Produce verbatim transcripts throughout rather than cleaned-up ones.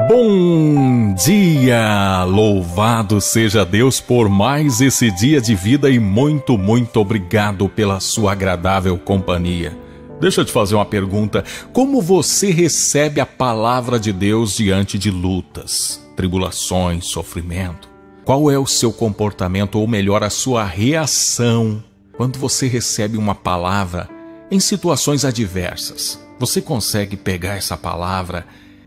Bom dia! Louvado seja Deus por mais esse dia de vida e muito, muito obrigado pela sua agradável companhia. Deixa eu te fazer uma pergunta. Como você recebe a palavra de Deus diante de lutas, tribulações, sofrimento? Qual é o seu comportamento, ou melhor, a sua reação quando você recebe uma palavra em situações adversas? Você consegue pegar essa palavra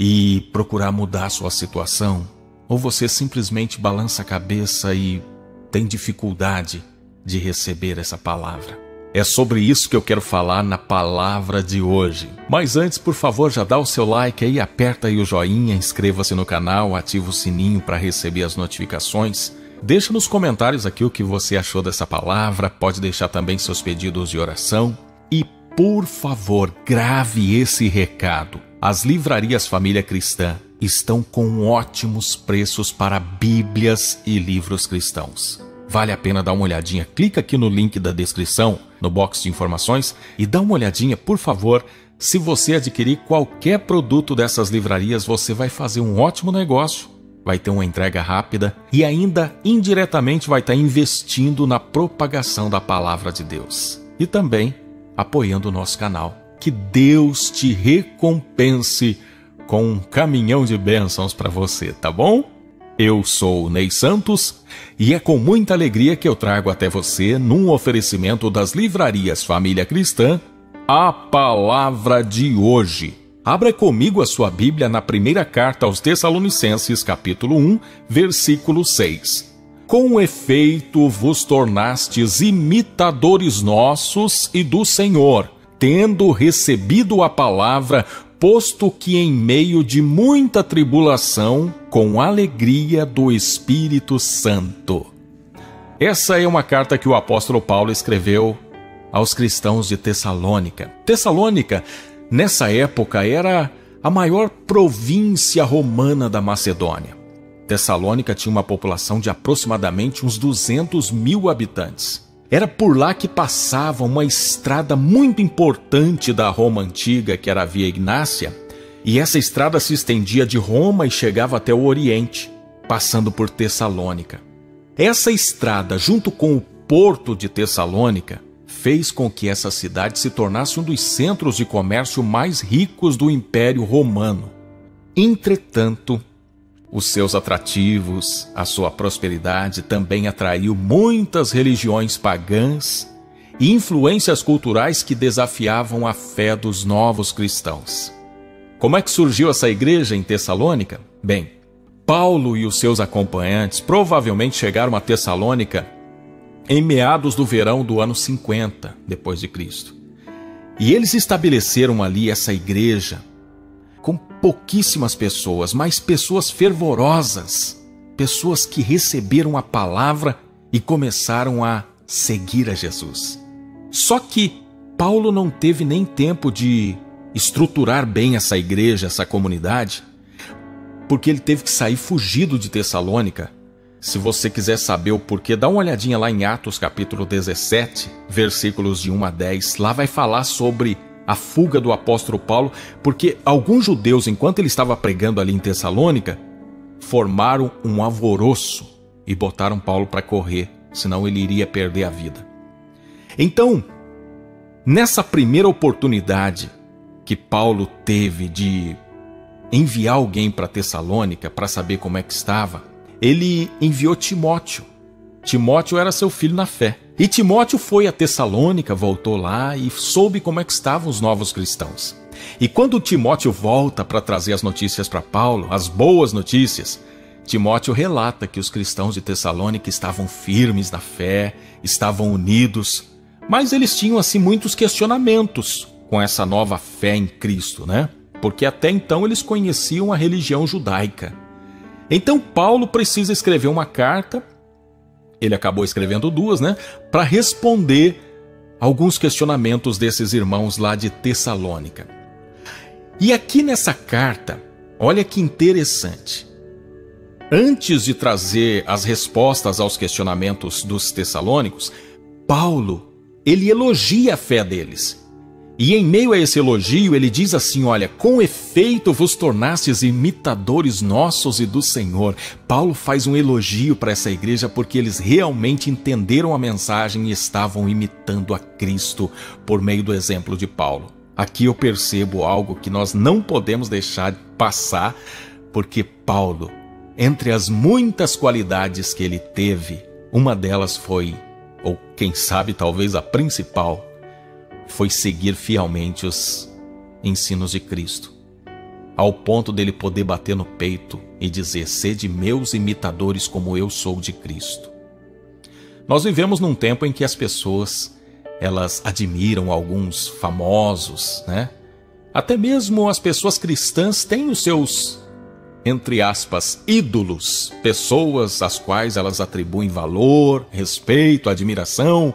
e procurar mudar a sua situação? Ou você simplesmente balança a cabeça e tem dificuldade de receber essa palavra? É sobre isso que eu quero falar na palavra de hoje. Mas antes, por favor, já dá o seu like aí, aperta aí o joinha, inscreva-se no canal, ativa o sininho para receber as notificações. Deixa nos comentários aqui o que você achou dessa palavra, pode deixar também seus pedidos de oração. E, por favor, grave esse recado. As livrarias Família Cristã estão com ótimos preços para bíblias e livros cristãos. Vale a pena dar uma olhadinha. Clica aqui no link da descrição, no box de informações, e dá uma olhadinha, por favor. Se você adquirir qualquer produto dessas livrarias, você vai fazer um ótimo negócio, vai ter uma entrega rápida e ainda indiretamente vai estar investindo na propagação da palavra de Deus. E também apoiando o nosso canal. Que Deus te recompense com um caminhão de bênçãos para você, tá bom? Eu sou o Ney Santos e é com muita alegria que eu trago até você, num oferecimento das livrarias Família Cristã, a palavra de hoje. Abra comigo a sua Bíblia na primeira carta aos Tessalonicenses, capítulo um, versículo seis. Com efeito vos tornastes imitadores nossos e do Senhor, tendo recebido a palavra, posto que em meio de muita tribulação, com alegria do Espírito Santo. Essa é uma carta que o apóstolo Paulo escreveu aos cristãos de Tessalônica. Tessalônica, nessa época, era a maior província romana da Macedônia. Tessalônica tinha uma população de aproximadamente uns duzentos mil habitantes. Era por lá que passava uma estrada muito importante da Roma antiga, que era a Via Ignácia, e essa estrada se estendia de Roma e chegava até o Oriente, passando por Tessalônica. Essa estrada, junto com o porto de Tessalônica, fez com que essa cidade se tornasse um dos centros de comércio mais ricos do Império Romano. Entretanto, os seus atrativos, a sua prosperidade também atraiu muitas religiões pagãs e influências culturais que desafiavam a fé dos novos cristãos. Como é que surgiu essa igreja em Tessalônica? Bem, Paulo e os seus acompanhantes provavelmente chegaram a Tessalônica em meados do verão do ano cinquenta depois de Cristo. E eles estabeleceram ali essa igreja com pouquíssimas pessoas, mas pessoas fervorosas, pessoas que receberam a palavra e começaram a seguir a Jesus. Só que Paulo não teve nem tempo de estruturar bem essa igreja, essa comunidade, porque ele teve que sair fugido de Tessalônica. Se você quiser saber o porquê, dá uma olhadinha lá em Atos capítulo dezessete, versículos de um a dez, lá vai falar sobre a fuga do apóstolo Paulo, porque alguns judeus, enquanto ele estava pregando ali em Tessalônica, formaram um alvoroço e botaram Paulo para correr, senão ele iria perder a vida. Então, nessa primeira oportunidade que Paulo teve de enviar alguém para Tessalônica para saber como é que estava, ele enviou Timóteo. Timóteo era seu filho na fé. E Timóteo foi a Tessalônica, voltou lá e soube como é que estavam os novos cristãos. E quando Timóteo volta para trazer as notícias para Paulo, as boas notícias, Timóteo relata que os cristãos de Tessalônica estavam firmes na fé, estavam unidos, mas eles tinham assim muitos questionamentos com essa nova fé em Cristo, né? Porque até então eles conheciam a religião judaica. Então Paulo precisa escrever uma carta. Ele acabou escrevendo duas, né? Para responder alguns questionamentos desses irmãos lá de Tessalônica. E aqui nessa carta, olha que interessante. Antes de trazer as respostas aos questionamentos dos tessalônicos, Paulo, ele elogia a fé deles. E em meio a esse elogio, ele diz assim, olha, com efeito vos tornastes imitadores nossos e do Senhor. Paulo faz um elogio para essa igreja porque eles realmente entenderam a mensagem e estavam imitando a Cristo por meio do exemplo de Paulo. Aqui eu percebo algo que nós não podemos deixar passar, porque Paulo, entre as muitas qualidades que ele teve, uma delas foi, ou quem sabe talvez a principal, foi seguir fielmente os ensinos de Cristo, ao ponto dele poder bater no peito e dizer, sede meus imitadores como eu sou de Cristo. Nós vivemos num tempo em que as pessoas, elas admiram alguns famosos, né? Até mesmo as pessoas cristãs têm os seus, entre aspas, ídolos, pessoas às quais elas atribuem valor, respeito, admiração.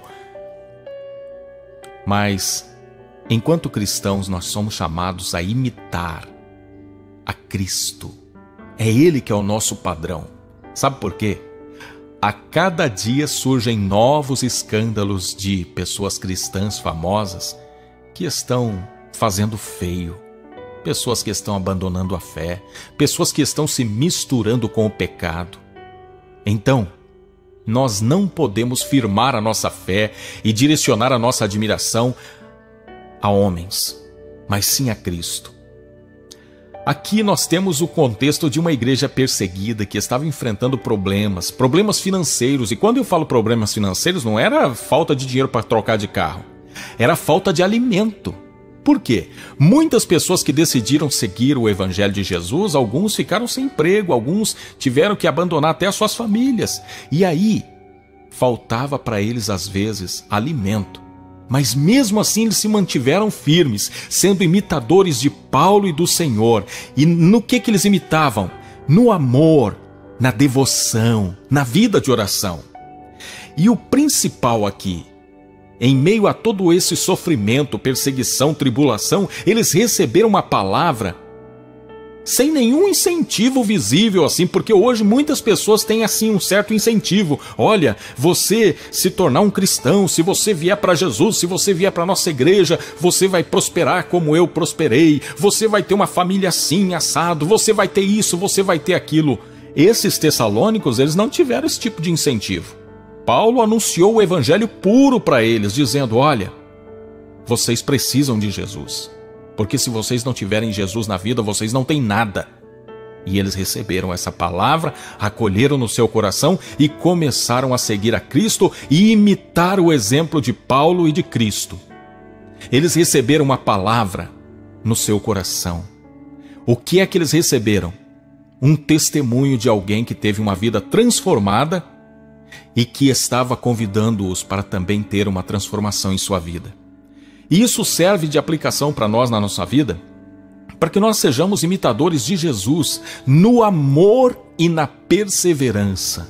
Mas, enquanto cristãos, nós somos chamados a imitar a Cristo. É Ele que é o nosso padrão. Sabe por quê? A cada dia surgem novos escândalos de pessoas cristãs famosas que estão fazendo feio. Pessoas que estão abandonando a fé. Pessoas que estão se misturando com o pecado. Então, nós não podemos firmar a nossa fé e direcionar a nossa admiração a homens, mas sim a Cristo. Aqui nós temos o contexto de uma igreja perseguida que estava enfrentando problemas, problemas financeiros. E quando eu falo problemas financeiros, não era falta de dinheiro para trocar de carro, era falta de alimento. Por quê? Muitas pessoas que decidiram seguir o Evangelho de Jesus, alguns ficaram sem emprego, alguns tiveram que abandonar até as suas famílias. E aí, faltava para eles às vezes alimento. Mas mesmo assim eles se mantiveram firmes, sendo imitadores de Paulo e do Senhor. E no que que eles imitavam? No amor, na devoção, na vida de oração. E o principal aqui, em meio a todo esse sofrimento, perseguição, tribulação, eles receberam uma palavra sem nenhum incentivo visível, assim, porque hoje muitas pessoas têm assim um certo incentivo. Olha, você se tornar um cristão, se você vier para Jesus, se você vier para a nossa igreja, você vai prosperar como eu prosperei, você vai ter uma família assim, assado, você vai ter isso, você vai ter aquilo. Esses tessalônicos, eles não tiveram esse tipo de incentivo. Paulo anunciou o evangelho puro para eles, dizendo, olha, vocês precisam de Jesus, porque se vocês não tiverem Jesus na vida, vocês não têm nada. E eles receberam essa palavra, acolheram no seu coração e começaram a seguir a Cristo e imitar o exemplo de Paulo e de Cristo. Eles receberam uma palavra no seu coração. O que é que eles receberam? Um testemunho de alguém que teve uma vida transformada e que estava convidando-os para também ter uma transformação em sua vida. E isso serve de aplicação para nós na nossa vida, para que nós sejamos imitadores de Jesus no amor e na perseverança.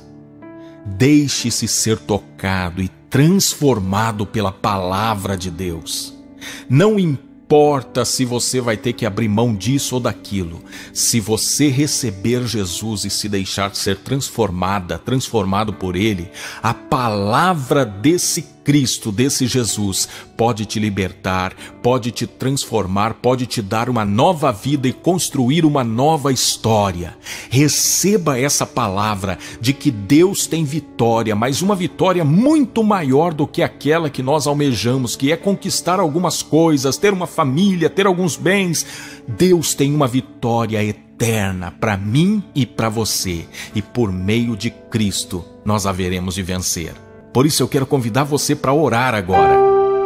Deixe-se ser tocado e transformado pela palavra de Deus. Não importa se você vai ter que abrir mão disso ou daquilo. Se você receber Jesus e se deixar ser transformada, transformado por Ele, a palavra desse Cristo, desse Jesus, pode te libertar, pode te transformar, pode te dar uma nova vida e construir uma nova história. Receba essa palavra de que Deus tem vitória, mas uma vitória muito maior do que aquela que nós almejamos, que é conquistar algumas coisas, ter uma família, ter alguns bens. Deus tem uma vitória eterna para mim e para você, e por meio de Cristo nós haveremos de vencer. Por isso eu quero convidar você para orar agora.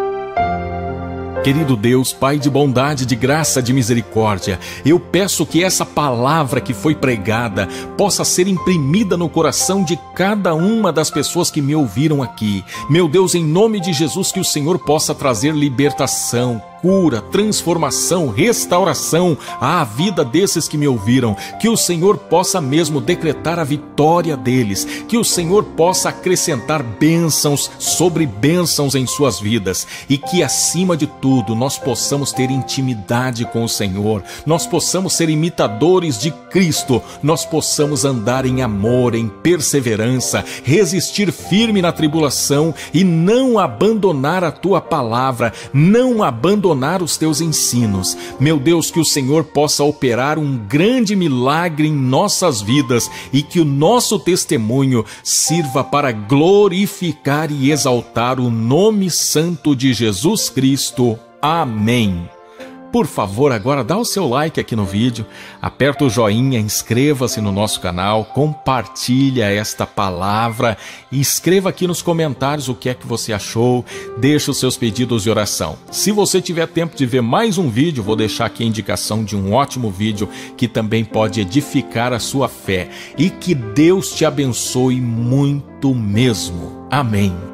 Querido Deus, Pai de bondade, de graça, de misericórdia, eu peço que essa palavra que foi pregada possa ser imprimida no coração de cada uma das pessoas que me ouviram aqui. Meu Deus, em nome de Jesus, que o Senhor possa trazer libertação, cura, transformação, restauração à vida desses que me ouviram, que o Senhor possa mesmo decretar a vitória deles, que o Senhor possa acrescentar bênçãos sobre bênçãos em suas vidas, e que acima de tudo nós possamos ter intimidade com o Senhor, nós possamos ser imitadores de Cristo, nós possamos andar em amor, em perseverança, resistir firme na tribulação e não abandonar a tua palavra, não abandonar abandonar os teus ensinos. Meu Deus, que o Senhor possa operar um grande milagre em nossas vidas e que o nosso testemunho sirva para glorificar e exaltar o nome santo de Jesus Cristo. Amém. Por favor, agora dá o seu like aqui no vídeo, aperta o joinha, inscreva-se no nosso canal, compartilha esta palavra e escreva aqui nos comentários o que é que você achou, deixa os seus pedidos de oração. Se você tiver tempo de ver mais um vídeo, vou deixar aqui a indicação de um ótimo vídeo que também pode edificar a sua fé. E que Deus te abençoe muito mesmo. Amém.